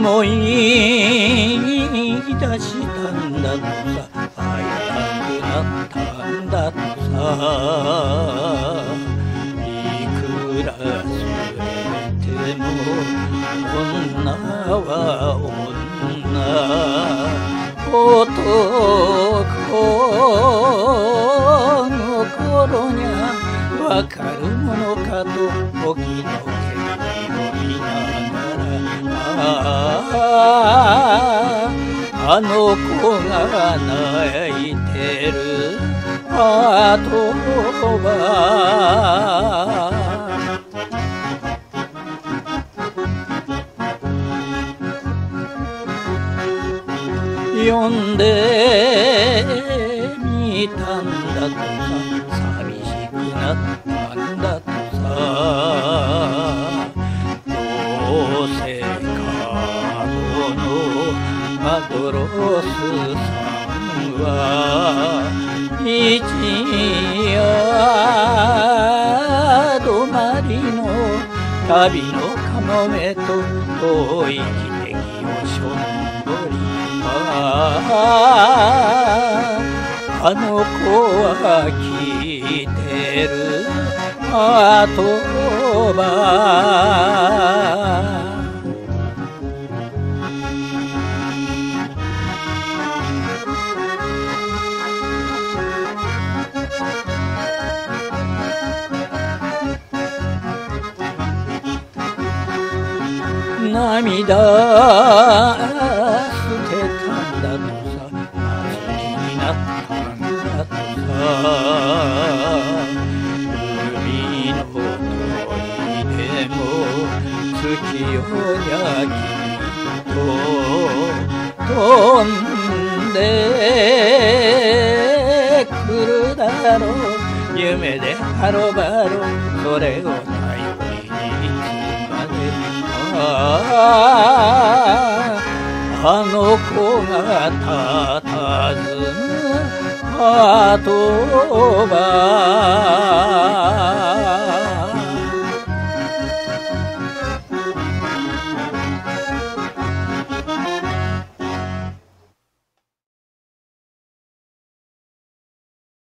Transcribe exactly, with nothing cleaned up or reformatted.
思い出したんだとさ、会いたくなったんだとさ、いくらそれても女は女、男の頃にゃわかるものかと時の煙を見ながら、あああの子が泣いてるあとは呼んでみたんだとさ、寂しくなったんだとさ、どうせかのマドロスさんは一夜止まりの旅のカモメと遠い汽笛をしょんぼり、あの子は聞いてるあとば、涙捨てたんだとさ、夏になったんだとさ、海の鳥でも月夜にゃきっと飛んでくるだろう、夢でハロバロそれを頼りにいつまであの子がたたずむあとば